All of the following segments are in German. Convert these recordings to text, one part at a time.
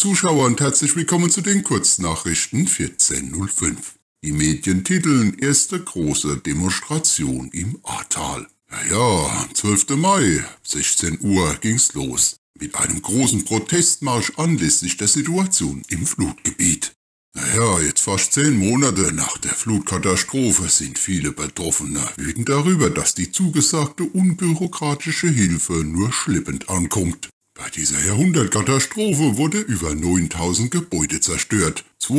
Zuschauer und herzlich willkommen zu den Kurznachrichten 14:05. Die Medien titeln erste große Demonstration im Ahrtal. Am 12. Mai, 16 Uhr ging's los. Mit einem großen Protestmarsch anlässlich der Situation im Flutgebiet. Jetzt fast 10 Monate nach der Flutkatastrophe sind viele Betroffene wütend darüber, dass die zugesagte unbürokratische Hilfe nur schleppend ankommt. Bei dieser Jahrhundertkatastrophe wurde über 9000 Gebäude zerstört.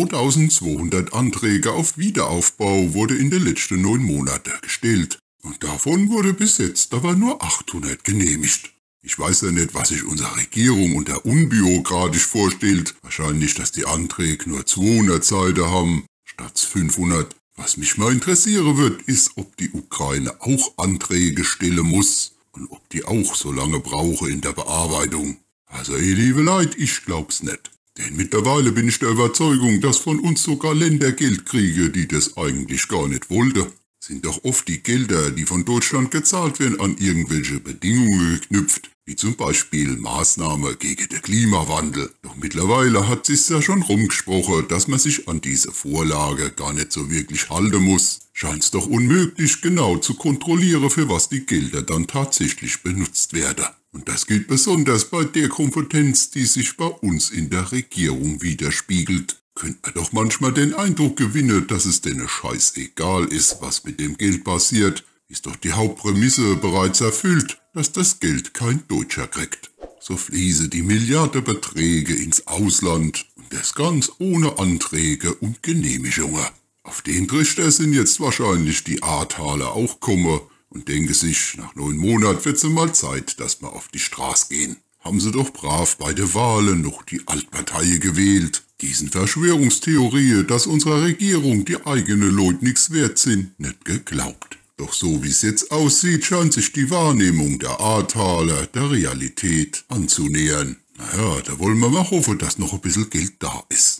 2200 Anträge auf Wiederaufbau wurde in den letzten 9 Monaten gestellt. Und davon wurde bis jetzt aber nur 800 genehmigt. Ich weiß ja nicht, was sich unsere Regierung unter unbürokratisch vorstellt. Wahrscheinlich, dass die Anträge nur 200 Seiten haben, statt 500. Was mich mal interessieren wird, ist, ob die Ukraine auch Anträge stellen muss und ob die auch so lange brauche in der Bearbeitung. Also liebe Leute, ich glaub's nicht. Denn mittlerweile bin ich der Überzeugung, dass von uns sogar Länder Geld kriegen, die das eigentlich gar nicht wollten. Sind doch oft die Gelder, die von Deutschland gezahlt werden, an irgendwelche Bedingungen geknüpft, wie zum Beispiel Maßnahmen gegen den Klimawandel. Doch mittlerweile hat sich's ja schon rumgesprochen, dass man sich an diese Vorlage gar nicht so wirklich halten muss. Scheint's doch unmöglich, genau zu kontrollieren, für was die Gelder dann tatsächlich benutzt werden. Und das gilt besonders bei der Kompetenz, die sich bei uns in der Regierung widerspiegelt. Könnte man doch manchmal den Eindruck gewinnen, dass es denen scheißegal ist, was mit dem Geld passiert. Ist doch die Hauptprämisse bereits erfüllt, dass das Geld kein Deutscher kriegt. So fließen die Milliardenbeträge ins Ausland und das ganz ohne Anträge und Genehmigungen. Auf den Trichter sind jetzt wahrscheinlich die Ahrtaler auch gekommen und denken sich, nach 9 Monaten wird's mal Zeit, dass wir auf die Straße gehen. Haben sie doch brav bei der Wahlen noch die Altpartei gewählt. Diesen Verschwörungstheorien, dass unserer Regierung die eigenen Leute nichts wert sind, nicht geglaubt. Doch so wie es jetzt aussieht, scheint sich die Wahrnehmung der Ahrtaler der Realität anzunähern. Da wollen wir mal hoffen, dass noch ein bisschen Geld da ist.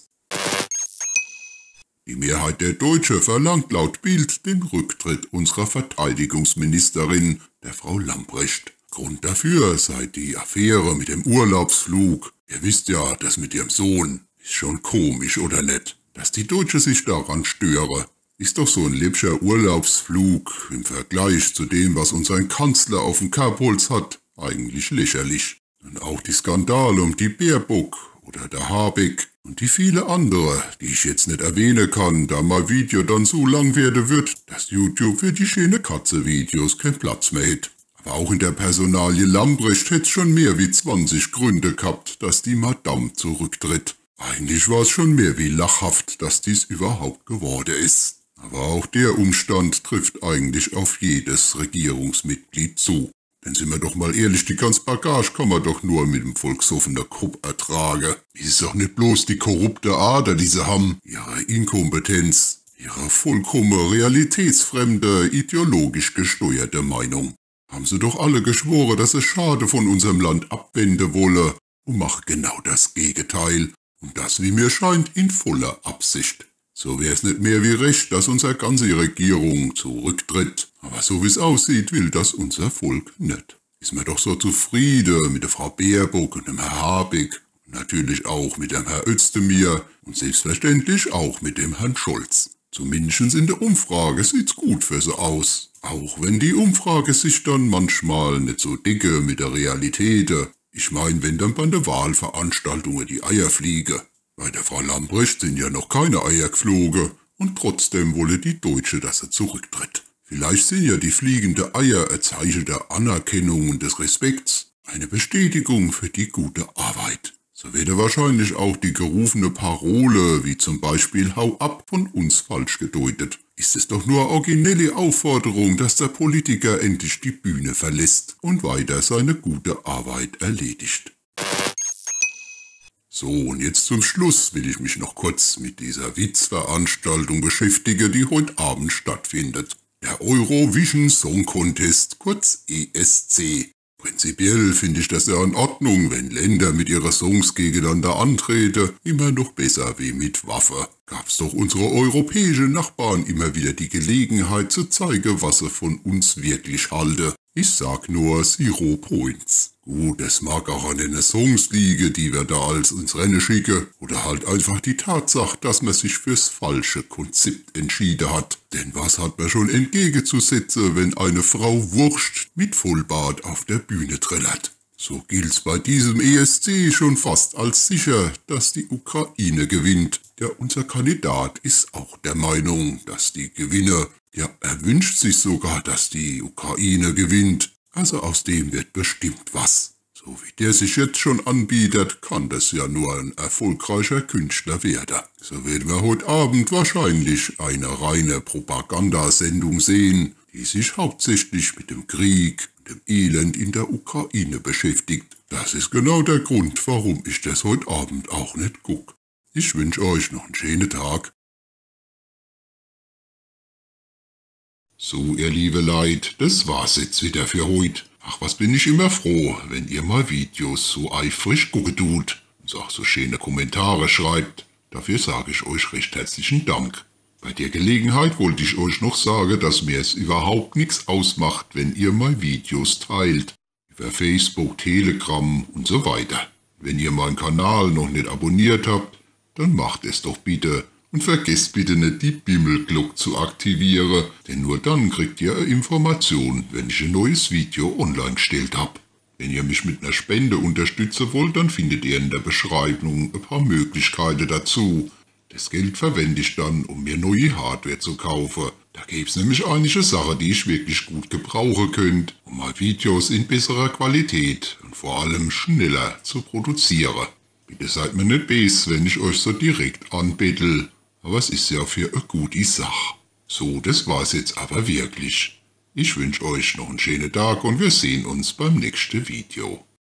Die Mehrheit der Deutschen verlangt laut Bild den Rücktritt unserer Verteidigungsministerin, der Frau Lambrecht. Grund dafür sei die Affäre mit dem Urlaubsflug. Ihr wisst ja, das mit ihrem Sohn. Ist schon komisch, oder nicht? Dass die Deutschen sich daran stören. Ist doch so ein läppscher Urlaubsflug im Vergleich zu dem, was unser Kanzler auf dem Kerbholz hat, eigentlich lächerlich. Und auch die Skandale um die Baerbock oder der Habeck und die viele andere, die ich jetzt nicht erwähnen kann, da mein Video dann so lang werden wird, dass YouTube für die schöne Katze-Videos keinen Platz mehr hat. Aber auch in der Personalie Lambrecht hätte schon mehr wie 20 Gründe gehabt, dass die Madame zurücktritt. Eigentlich war es schon mehr wie lachhaft, dass dies überhaupt geworden ist. Aber auch der Umstand trifft eigentlich auf jedes Regierungsmitglied zu. Denn sind wir doch mal ehrlich, die ganze Bagage kann man doch nur mit dem volksoffenen Kopf ertragen. Es ist doch nicht bloß die korrupte Ader, die sie haben, ihre Inkompetenz, ihre vollkommen realitätsfremde, ideologisch gesteuerte Meinung. Haben sie doch alle geschworen, dass sie Schade von unserem Land abwenden wolle und machen genau das Gegenteil. Und das, wie mir scheint, in voller Absicht. So wär's nicht mehr wie recht, dass unsere ganze Regierung zurücktritt. Aber so wie's aussieht, will das unser Volk nicht. Ist man doch so zufrieden mit der Frau Baerbock und dem Herrn Habeck. Und natürlich auch mit dem Herrn Özdemir und selbstverständlich auch mit dem Herrn Scholz. Zumindest in der Umfrage sieht's gut für sie aus. Auch wenn die Umfrage sich dann manchmal nicht so dicke mit der Realität. Ich mein, wenn dann bei der Wahlveranstaltungen die Eier fliegen. Bei der Frau Lambrecht sind ja noch keine Eier geflogen und trotzdem wolle die Deutsche, dass er zurücktritt. Vielleicht sind ja die fliegenden Eier ein Zeichen der Anerkennung und des Respekts, eine Bestätigung für die gute Arbeit. So werde wahrscheinlich auch die gerufene Parole, wie zum Beispiel Hau ab, von uns falsch gedeutet. Ist es doch nur originelle Aufforderung, dass der Politiker endlich die Bühne verlässt und weiter seine gute Arbeit erledigt. So, und jetzt zum Schluss will ich mich noch kurz mit dieser Witzveranstaltung beschäftigen, die heute Abend stattfindet. Der Eurovision Song Contest, kurz ESC. Prinzipiell finde ich das ja in Ordnung, wenn Länder mit ihren Songs gegeneinander antreten, immer noch besser wie mit Waffe. Gab's doch unsere europäischen Nachbarn immer wieder die Gelegenheit zu zeigen, was sie von uns wirklich halten. Ich sag nur 0 Points. Gut, es mag auch an den Songs liegen, die wir da als ins Rennen schicken, oder halt einfach die Tatsache, dass man sich fürs falsche Konzept entschieden hat. Denn was hat man schon entgegenzusetzen, wenn eine Frau Wurst mit Vollbart auf der Bühne trällert? So gilt's bei diesem ESC schon fast als sicher, dass die Ukraine gewinnt. Ja, unser Kandidat ist auch der Meinung, dass die gewinne. Ja, er wünscht sich sogar, dass die Ukraine gewinnt. Also aus dem wird bestimmt was. So wie der sich jetzt schon anbietet, kann das ja nur ein erfolgreicher Künstler werden. So werden wir heute Abend wahrscheinlich eine reine Propagandasendung sehen, die sich hauptsächlich mit dem Krieg und dem Elend in der Ukraine beschäftigt. Das ist genau der Grund, warum ich das heute Abend auch nicht gucke. Ich wünsche euch noch einen schönen Tag. So, ihr liebe Leid, das war's jetzt wieder für heute. Ach, was bin ich immer froh, wenn ihr mal Videos so eifrig gucken tut und auch so schöne Kommentare schreibt. Dafür sage ich euch recht herzlichen Dank. Bei der Gelegenheit wollte ich euch noch sagen, dass mir es überhaupt nichts ausmacht, wenn ihr mal Videos teilt. Über Facebook, Telegram und so weiter. Wenn ihr meinen Kanal noch nicht abonniert habt, dann macht es doch bitte. Und vergesst bitte nicht die Bimmelglocke zu aktivieren, denn nur dann kriegt ihr eine Information, wenn ich ein neues Video online gestellt habe. Wenn ihr mich mit einer Spende unterstützen wollt, dann findet ihr in der Beschreibung ein paar Möglichkeiten dazu. Das Geld verwende ich dann, um mir neue Hardware zu kaufen. Da gäbe es nämlich einige Sachen, die ich wirklich gut gebrauchen könnt, um mal Videos in besserer Qualität und vor allem schneller zu produzieren. Bitte seid mir nicht böse, wenn ich euch so direkt anbettel. Aber es ist ja für eine gute Sache. So, das war's jetzt aber wirklich. Ich wünsche euch noch einen schönen Tag und wir sehen uns beim nächsten Video.